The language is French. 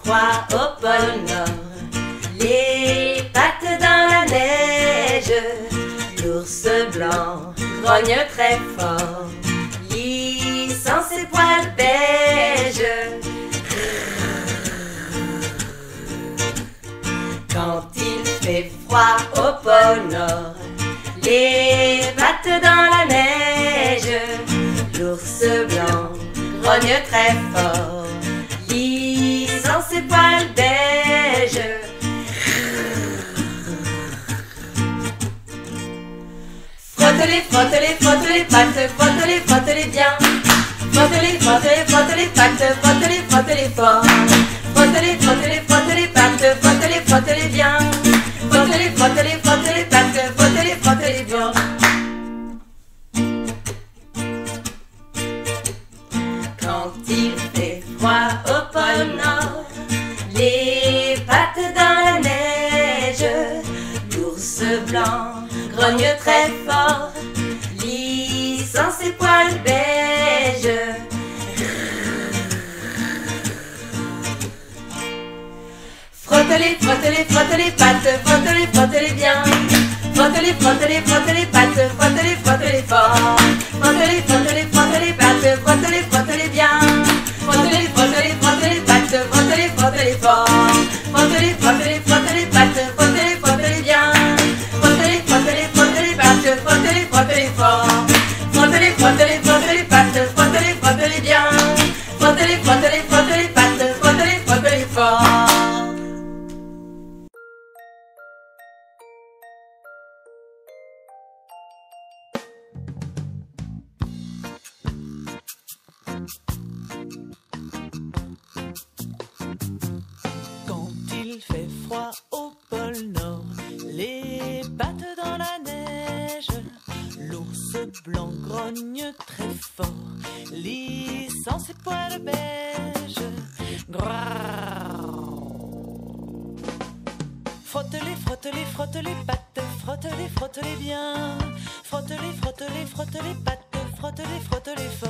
froid au pôle Nord, les pattes dans la neige, l'ours blanc grogne très fort, lissant ses poils beiges. Quand il fait froid au pôle Nord, les pattes dans la neige, l'ours blanc grogne très fort, lissant ses poils beiges. Frotte-les, frotte-les, frotte-les pattes, frotte-les, frotte-les bien. Frotte-les, frotte-les, frotte-les pattes, frotte-les, frotte-les fort. Frotte-les, frotte-les, frotte-les pattes, frotte-les, frotte-les bien. Frotte-les, frotte-les, frotte-les pattes, frotte-les, frotte-les bien. Quand il fait froid au pôle Nord, les pattes dans la neige, l'ours blanc grogne très fort, lissant ses poils beiges. Frotte-les, frotte-les, frotte-les pattes, frotte-les, frotte-les bien. Frotte-les, frotte-les, frotte-les pattes, frotte-les, frotte-les fort. Frotte-les, frotte-les, frotte-les pattes, frotte-les, frotte-les bien. Frotte-les, frotte-les, frotte-les pattes, frotte-les, frotte-les fort. Frotte-les, frotte-les, frotte-les pattes, frotte-les, frotte-les bien. Frotte-les, frotte-les, frotte-les pattes, frotte-les, frotte-les fort. Frotte-les, frotte-les, frotte-les pattes, frotte-les, frotte-les bien. Frotte-les, frotte-les, frotte-les pattes, frotte-les, frotte-les fort. Quand il fait froid au pôle Nord, les pattes dans la neige, l'ours blanc grogne très fort, lissant ses poils beiges. Frotte-les, frotte-les, frotte-les pattes, frotte-les, frotte-les bien. Frotte-les, frotte-les, frotte-les pattes, frotte-les, frotte-les fort.